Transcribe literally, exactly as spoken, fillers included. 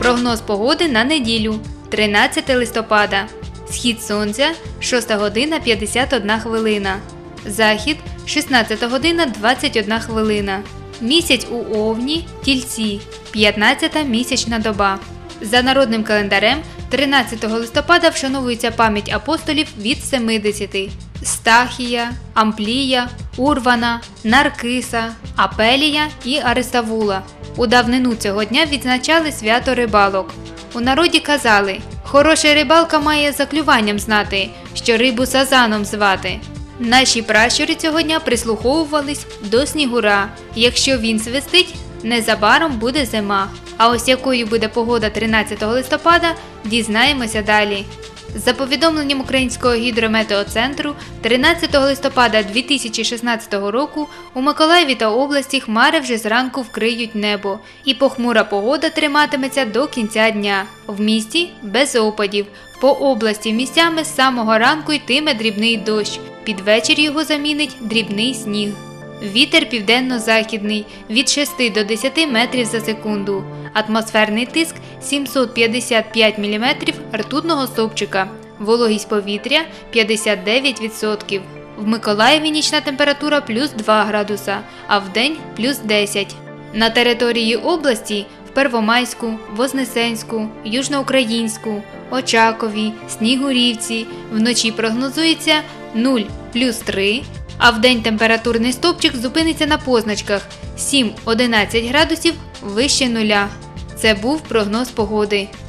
Прогноз погоди на неділю, тринадцяте листопада. Схід сонця – шоста година п'ятдесят одна хвилина. Захід – шістнадцята година двадцять одна хвилина. Місяць у Овні, Тільці, п'ятнадцята місячна доба. За народним календарем тринадцятого листопада вшановується пам'ять апостолів від семидесяти – Стахія, Амплія, Урвана, Наркиса, Апелія і Ариставула. У давнину цього дня відзначали свято рибалок. У народі казали: «Хороша рибалка має за клюванням знати, що рибу сазаном звати». Наші пращури цього дня прислуховувались до снігура. Якщо він свистить, незабаром буде зима. А ось якою буде погода тринадцятого листопада, дізнаємося далі. За повідомленням Українського гідрометеоцентру, тринадцятого листопада дві тисячі шістнадцятого року у Миколаєві та області хмари вже зранку вкриють небо, і похмура погода триматиметься до кінця дня. В місті – без опадів. По області місцями з самого ранку йтиме дрібний дощ, під вечір його замінить дрібний сніг. Вітер південно-західний від шести до десяти метрів за секунду. Атмосферний тиск сімсот п'ятдесят п'ять міліметрів ртутного стовпчика. Вологість повітря п'ятдесят дев'ять відсотків. В Миколаєві нічна температура плюс два градуса, а вдень плюс десять. На території області в Первомайську, Вознесенську, Южноукраїнську, Очакові, Снігурівці вночі прогнозується нуль плюс три, а вдень температурний стовпчик зупиниться на позначках сім - одинадцять градусів вище нуля. Це був прогноз погоди.